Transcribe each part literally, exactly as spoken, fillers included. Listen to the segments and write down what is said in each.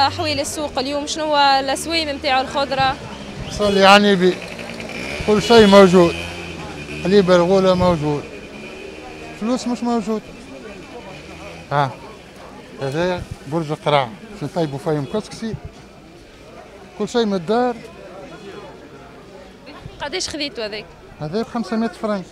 أحوال السوق اليوم؟ شنو الأسواق نتاع الخضرة؟ صلي يعني بي كل شيء موجود، حليب الغولة موجود، فلوس مش موجود. ها هذا برج القراع باش نطيبوا فيه مكسكسي، كل شيء من الدار. قداش خذيتوا هذاك؟ هذا ب خمسمائة فرنك.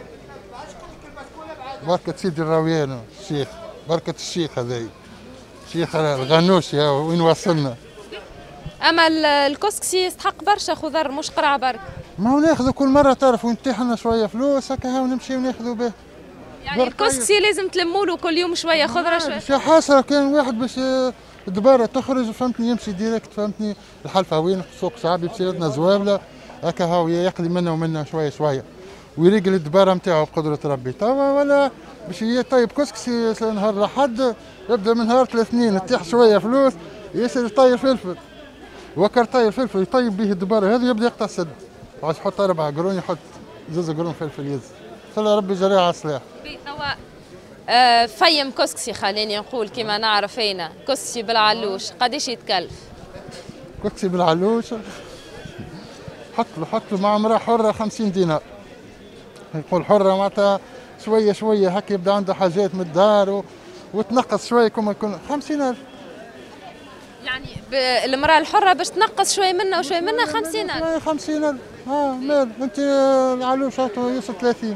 بركة سيدي الراويان الشيخ، بركة الشيخ هذايا، الشيخ الغنوشي وين وصلنا. أما الكسكسي يستحق برشا خضر مش قرع برك. ما هو ناخذوا كل مرة تعرف ونتيح لنا شوية فلوس هكا هاو نمشي وناخذوا به. يعني الكسكسي لازم تلموا له كل يوم شوية خضرة شوية. شي حاسرة كان واحد باش الدبارة تخرج فهمتني يمشي ديريكت فهمتني الحلفة وين سوق شعبي بسيرتنا زوابلة هكا هاو يقضي منا ومنا شوية شوية ويريقل الدبارة نتاعو بقدرة ربي. توا ولا باش يطيب كسكسي نهار الأحد يبدا من نهار الاثنين تطيح شوية فلوس ياسر يطيب فلفل وكر طيب فلفل يطيب به الدبارة هذه يبدا يقطع سد عاد يحط أربعة قرون يحط زوز قرون فلفل يز خلى ربي جريها على الصلاح. توا آه فيم كسكسي خليني نقول كما نعرف أنا كسكسي بالعلوش قداش يتكلف؟ كسكسي بالعلوش حط له حط له مع امرأة حرة خمسين دينار. يقول حرة معناتها شوية شوية هكا يبدا عنده حاجات من الدار و... وتنقص شوية كما يكون خمسين ألف. يعني المرأة الحرة باش تنقص شوي منها وشوي منها خمسين ألف. خمسين ألف اه مال انت العلوش هاتو يوصل ثلاثين.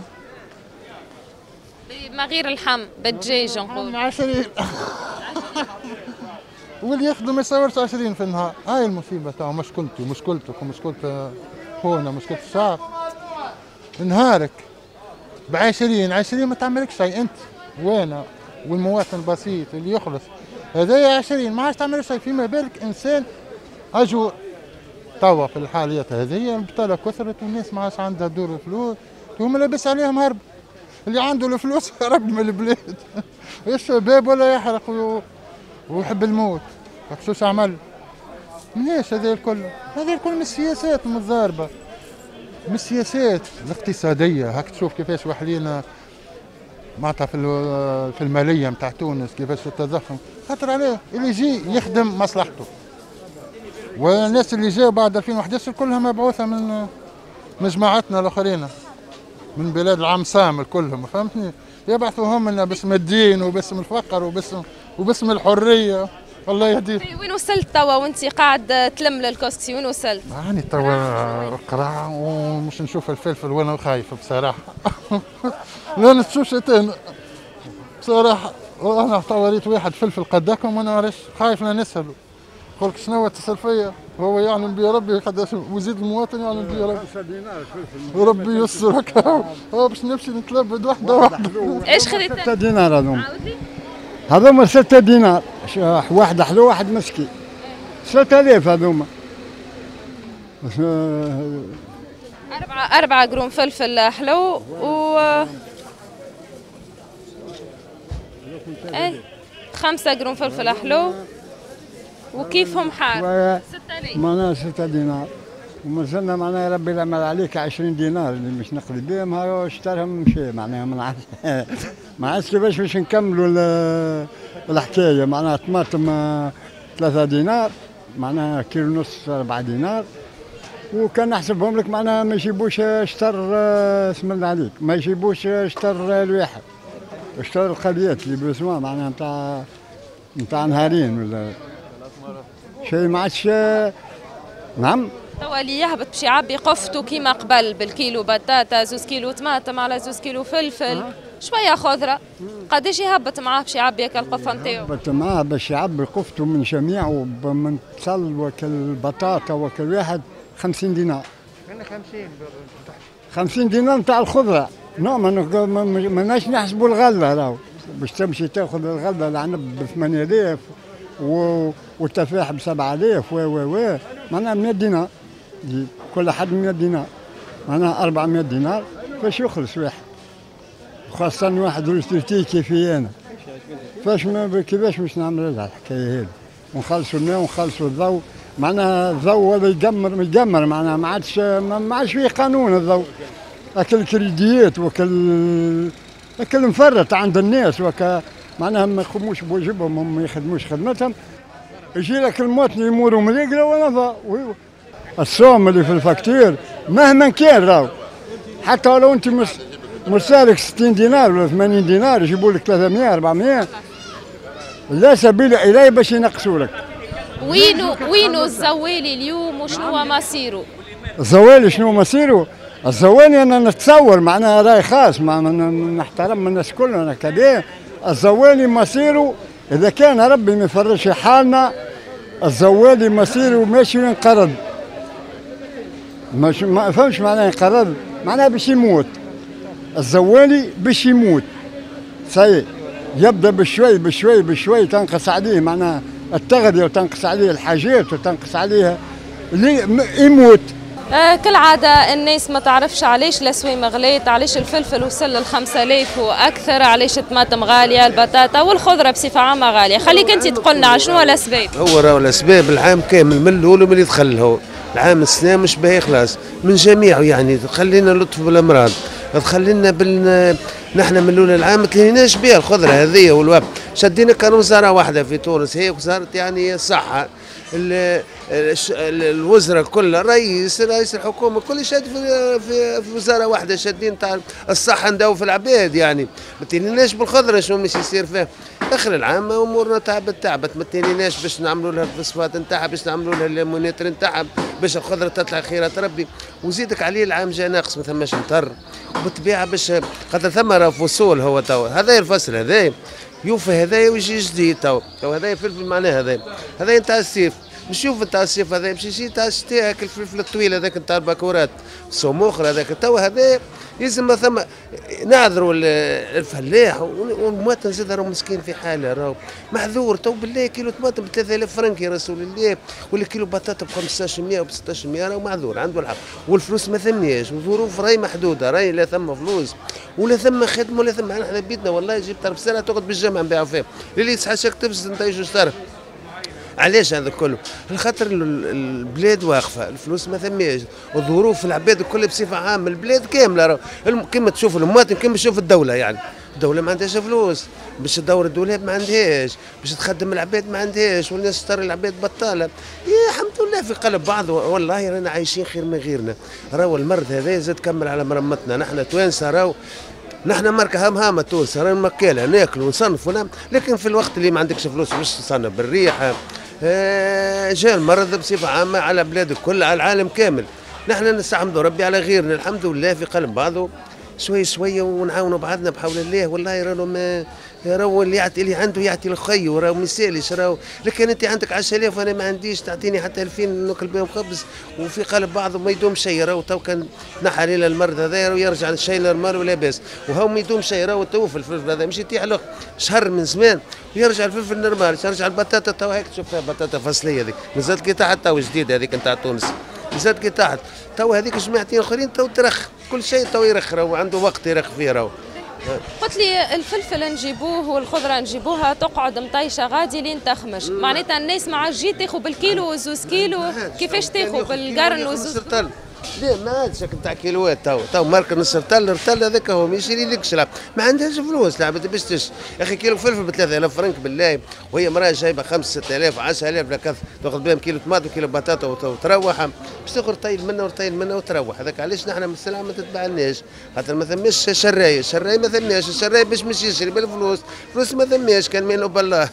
ما غير اللحم بالدجاج نقول. عشرين واللي ياخذوا ما يصورش عشرين في النهار. هاي المصيبة تاعو مشكلتي ومشكلتك ومشكلة خونا مشكلة الشعب. نهارك ب عشرين عشرين ما تعملك شيء انت وانا والمواطن البسيط اللي يخلص هذايا عشرين ما عادش تعمل شيء فيما بالك انسان اجور. توا في الحاليات هذه البطاله كثرت والناس ما عادش عندها دور فلوس هما لاباس عليهم هرب. اللي عنده الفلوس هرب من البلاد الشباب ولا يحرق ويحب الموت. شو عمل؟ مناش هذا الكل هذا الكل من السياسات المتضاربه من السياسات الاقتصاديه. هاك تشوف كيفاش وحلينا معناتها في في الماليه نتاع تونس كيفاش التضخم خاطر عليه اللي يجي يخدم مصلحته. والناس اللي جاوا بعد ألفين وأحد عشر كلها مبعوثه من من جماعتنا الاخرين من بلاد العم سامر كلهم فهمتني يبعثوهم لنا باسم الدين وباسم الفقر وباسم وباسم الحريه. الله يهديه. وين وصلت توا وانت قاعد تلم للكسكسي وين وصلت؟ يعني توا قرع ومش نشوف الفلفل وانا خايف بصراحه. لا نشوف شيطان بصراحه. انا توا ريت واحد فلفل قداكم وانا عارف خايف لا نسهله. قلت شنو اتصل فيا هو يعلم بي ربي قداش وزيد المواطن يعلم بي ربي. وربي يستر هكا هو باش نمشي نتلبد واحده واحده. ايش خذيت؟ ستة دينار هذوما هذوما ستة دينار واحد حلو واحد مسكي ثلاثة آلاف هذوما. أربعة أربعة قرون فلفل حلو و ايه خمسة قرون فلفل حلو وكيفهم حار؟ ستة آلاف معناها ستة دينار وما زلنا معناها ربي يعمل عليك عشرين دينار اللي مش نقضي بهم هاو اشتراهم مشي معناها ما نعرفش ما عرفتش كيفاش باش نكملوا الحكايه. معناها طماطم ثلاثة دينار معناها كيلو نص أربعة دينار وكان نحسبهم لك معناها ما يجيبوش شطر اسم الله عليك ما يجيبوش شطر الواحد شطر القليات اللي بسوا معناها نتاع نتاع نهارين ولا شيء ما عادش. نعم توا اللي يهبط باش يعبي قفته كيما قبل بالكيلو بطاطا زوز كيلو طماطم على زوز كيلو فلفل شويه خضره قداش يهبط معاه باش يعبي هكا القفه نتاعو؟ يهبط معاه باش يعبي قفته من جميع ومن تصل وكل بطاطا وكل واحد خمسين دينار. خمسين خمسين دينار نتاع الخضره. نو ما ناش نحسبوا الغله راهو باش تمشي تاخذ الغله العنب ب ثمانية آلاف والتفاح ب سبعة آلاف و و و معناها مئة دينار كل حد مئة دينار معناها أربعمئة دينار فاش يخلص واحد خاصة واحد روستيتي كيفي أنا فاش كيفاش باش نعمل لها الحكاية هذه ونخلصوا الماء ونخلصوا الضوء معناها الضوء هذا يقمر يقمر معناها ما عادش ما عادش فيه قانون الضوء. أكل كريديات وكل أكل مفرط عند الناس وك معناها ما يقوموش بواجبهم هم ما يخدموش خدمتهم يجي لك المواطن يمور مريقله ونظا. الصوم اللي في الفاكتور مهما كان راهو، حتى لو انت مرسالك ستين دينار ولا ثمانين دينار يجيبوا لك ثلاثمائة أربعمائة، لا سبيل اليه باش ينقصوا لك. وينو وينو الزوالي اليوم وشنو مصيره؟ الزوالي شنو مصيره؟ الزوالي انا نتصور معناها راي خاص، مع نحترم الناس كلهم انا كبير. الزوالي مصيره اذا كان ربي ما يفرجش حالنا، الزوالي مصيره ماشي ينقرض. مش ما فهمش معناها ينقرض، معناها باش يموت. الزوالي باش يموت صحيح، يبدا بشوي بشوي بشوي تنقص عليه معناها التغذيه وتنقص عليه الحاجات وتنقص عليه اللي يموت. آه كالعادة الناس ما تعرفش علاش الأسوام غليت، علاش الفلفل وصل للخمسة آلاف وأكثر، علاش الطماطم غالية، البطاطا والخضرة بصفة عامة غالية. خليك أنت تقولنا شنو الأسباب. هو راهو الأسباب العام كامل من الأول ومن يدخل هو العام السنة مش باهي خلاص من جميعه، يعني خلينا لطف بالأمراض، تخلينا بال نحن من الاول العام ما تليناش بها الخضره هذه والوقت، شدينا كان وزاره واحده في تونس هي وزاره يعني الصحه، الوزراء كلها رئيس رئيس الحكومه كل شاد في, في في وزاره واحده شادين تاع الصحه نداو في العباد، يعني ما تليناش بالخضره شنو مش يصير فيه. اخر العام امورنا تعبت تعبت ما تليناش باش نعملوا لها الفوسفات نتاعها، باش نعملوا لها الليمونيتر نتاعها، باش الخضره تطلع خيرات ربي. وزيدك عليه العام جا ناقص ما ثماش مطر، وبالطبيعه باش خاطر ثم راه فصول هو تو هذا الفصل هذا يوفى هذايا ويجي جديد تو تو هذايا فلفل معناه هذا هذايا نتاع الصيف، مش يوفى نتاع الصيف هذا باش يجي نتاع الشتاء هاك الفلفل الطويل هذاك نتاع الباكورات السموخر هذاك تو هذا يلزم ثم نعذروا الفلاح والمواطن زاد راهو مسكين في حاله راهو محذور. تو بالله كيلو طماطم ب ثلاثة آلاف فرنك يا رسول الله، ولا كيلو بطاطا ب خمسطاش مية و ستطاش مية راهو معذور عنده الحق، والفلوس ما ثمناش والظروف راهي محدوده، راهي لا ثم فلوس ولا ثم خدمه ولا ثم. احنا بيتنا والله جبت ربسانه تقعد بالجامع نبيعوا فيها اللي يتحشاك تبس انت يجوا اشترى. علاش هذا كله؟ خاطر البلاد واقفه، الفلوس ما ثماش، الظروف العباد الكل بصفه عامه، البلاد كامله كما تشوف المواطن كما تشوف الدوله، يعني الدوله ما عندهاش فلوس باش تدور الدولاب، ما عندهاش باش تخدم العباد، ما عندهاش، والناس تشتري العباد بطاله. يا الحمد لله في قلب بعض، والله رانا عايشين خير من غيرنا. راهو المرض هذا زاد كمل على مرمتنا، نحن توانسه راهو نحن ماركه هام هامه تونس رانا مكاله ناكلوا ونصنفوا، لكن في الوقت اللي ما عندكش فلوس باش تصنف بالريحه جاء المرض بصفة عامة على بلاد الكل على العالم كامل. نحن نستحمدوا ربي على غيرنا الحمد لله في قلب بعضه شوي شوية ونعاونوا بعضنا بحول الله. والله راهو ما راهو اللي يعطي اللي عنده يعطي لخيه وراهو ما يسالش راهو، لكن انت عندك عشرة آلاف وانا ما عنديش تعطيني حتى ألفين ناكل بهم خبز وفي قلب بعضه ما يدوم شيء. راهو تو كان نحى ليله المرض هذا ويرجع للشيء نورمال ولا باس، وهو ما يدوم شيء. راهو تو في الفلفل هذا مش يطيح له شهر من زمان ويرجع الفلفل نورمال، يرجع البطاطا تو هيك تشوف فيها بطاطا فصليه هذيك مازالت كي تحت تو جديد هذيك نتاع تونس مازالت كي تحت تو هذيك جماعتين اخرين تو ترخ كل شيء تو يرخ، راهو عنده وقت يرخ فيه. راهو قلت لي الفلفل نجيبوه والخضره نجيبوها تقعد مطيشه غادي لين تخمش، معناتها الناس مع الجي تاخذ بالكيلو وزوز كيلو، كيفاش تاخذ بالقرن وزوز؟ لا ما عادش نتاع كيلوات تو تو ماركه نص رتل رتل هذاك هو ما يشري لكش، ما عندهاش فلوس لعبت باش تشري. يا اخي كيلو فلفل ب ثلاثة آلاف فرنك بالله، وهي مراه جايبه خمسة ستة آلاف عشرة آلاف لكث تاخذ بهم كيلو طماطم وكيلو بطاطا وتروح باش تاخذ طيل منه ورطيل منه وتروح. هذاك علاش نحن من السلعه ما تتبعناش، خاطر ما ثماش شرايه، الشرايه ما ثماش، الشرايه باش مش يشري بالفلوس، فلوس ما ثماش كان منه بالله.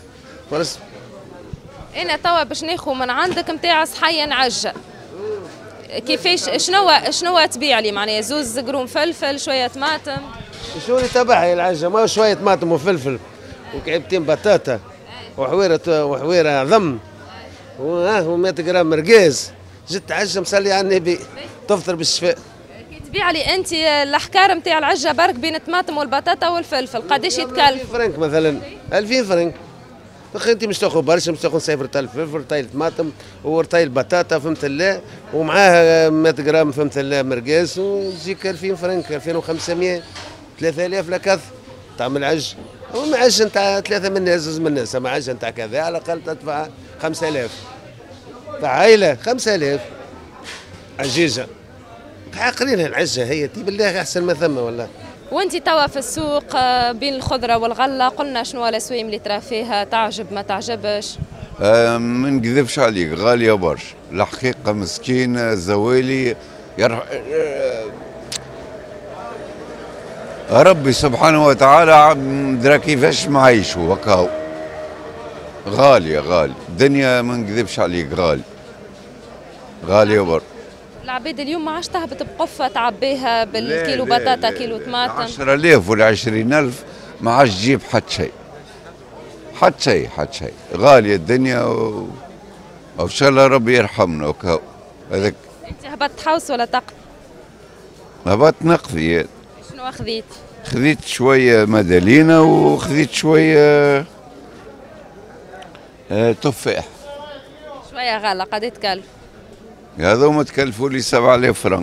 انا توا باش ناخذ من عندك نتاع صحيه نعجه كيفاش شنو شنو تبيع لي معناها زوز قرون فلفل شويه طماطم؟ شو اللي تبعها العجه؟ ما شويه طماطم وفلفل وكعبتين بطاطا وحويره وحويره ضم و100 جرام مرقاز، جت عجه مصلي على النبي تفطر بالشفاء. كي تبيع لي انت الاحكار نتاع العجه برك بين الطماطم والبطاطا والفلفل قداش يتكلف؟ ألفين فرنك مثلا، ألفين فرنك. اخي انت مش تاخذ برشا، مش تاخذ صفر رطيل فلفل رطيل طماطم ورطيل بطاطا فهمت الله، ومعاها مية جرام فهمت الله مرقاس ويجيك ألفين فرنك، ألفين وخمسمية ثلاثة آلاف لكث تعمل عج. وما عج نتاع ثلاثة من الناس زوز من الناس، اما عج نتاع كذا على الاقل تدفع خمسة آلاف تاع عائله خمسة آلاف عجيجه. عاقلين العجه هي تي بالله احسن ما ثم والله. وانت توا في السوق بين الخضره والغله قلنا شنو الاسواق اللي ترى فيها تعجب ما تعجبش؟ آه ما نكذبش عليك غاليه برشا الحقيقه مسكين زوالي يرح... ربي سبحانه وتعالى درا كيفاش معيشوا هكاو غاليه غاليه الدنيا ما نكذبش عليك غالي غاليه برشا. العباد اليوم ما عادش تهبط بقفه تعبيها بالكيلو لا بطاطا لا كيلو لا طماطم. عشرة آلاف ولا عشرين ألف ما عادش تجيب حتى شيء حتى شيء حتى شيء غاليه الدنيا و... وان شاء الله ربي يرحمنا وكاو هذاك. انت هبطت تحوس ولا تقضي؟ هبطت نقضي. شنو اخذيت؟ خذيت شويه مدالينا وخذيت شويه آه تفاح. شويه غالة قد تكلف؟ هذوما تكلفوا لي سبعة آلاف فرنك.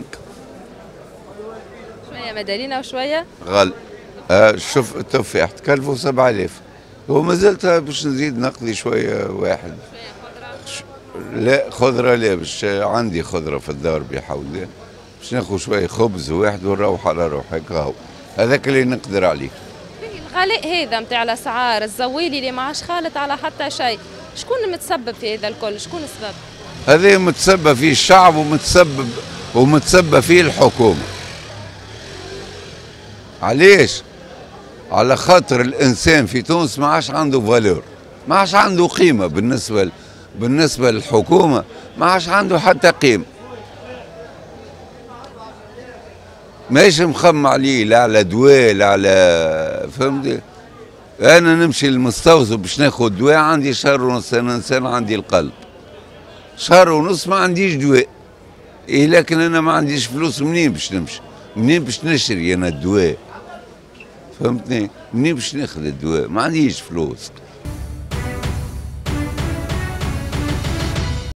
شويه مدالينا وشويه غال آه شوف التفاح تكلفوا سبعة آلاف وما زلت باش نزيد نقضي شويه واحد. ش... لا خضره لا باش عندي خضره في الدار بحول الله باش ناخذ شويه خبز واحد ونروح على روحي هكا هذاك اللي نقدر عليه. الغلاء هذا نتاع الاسعار الزويلي اللي ما عادش خالط على حتى شيء، شكون متسبب في هذا الكل؟ شكون السبب؟ هذا متسبب فيه الشعب ومتسبب ومتسبب فيه الحكومه. علاش؟ على خاطر الانسان في تونس ما عادش عنده فالور، ما عادش عنده قيمه بالنسبه بالنسبه للحكومه، ما عادش عنده حتى قيمه. ماهيش مخمم عليه لا على دواء لا على فهمتي؟ انا نمشي للمستوصف باش ناخذ دواء عندي شهر ونص، انا انسان عندي القلب. شهر ونص ما عنديش دواء. إيه لكن انا ما عنديش فلوس منين باش نمشي؟ منين باش نشري انا الدواء؟ فهمتني؟ منين باش ناخذ الدواء؟ ما عنديش فلوس.